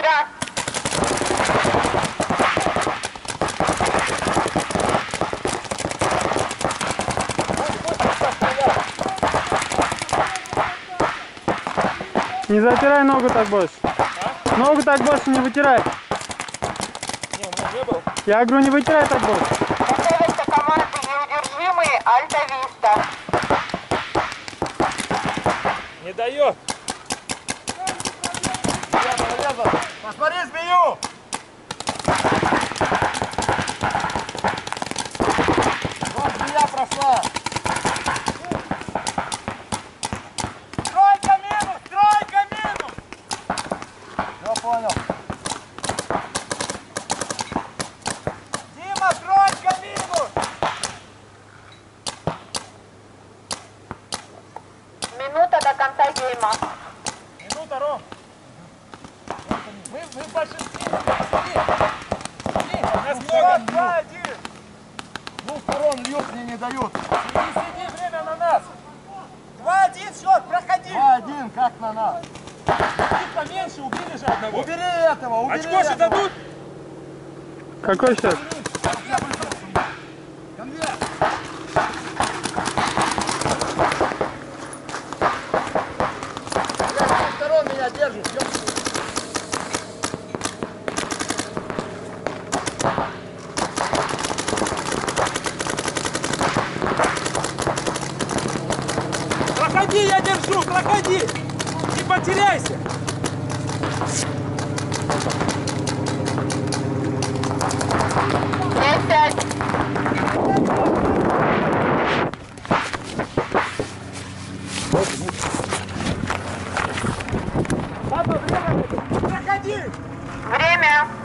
Да. Не затирай ногу так больше. А? Ногу так больше не вытирай. Не, у меня не был. Я говорю, не вытирай так больше. Готовятся команды неудержимые Альта Виста. Не дает. Посмотри змею! Вот змея прошла! Тройка минус! Тройка минус! Я понял. Дима, тройка минус! Минута до конца гейма. Минута, Ром. Мы в большинстве. Нас много. 2-1. Двух сторон льют, мне не дают. Сиди, время на нас. 2-1, счет, проходи. 2-1, как на нас. Ты поменьше, убили же одного. Убери этого, убери Очко же этого. дадут? Какой счет? Конверт. Я с двух сторон меня держит. Проходи, я держу, проходи. Не потеряйся. Десять. Папа, время. Проходи. Время.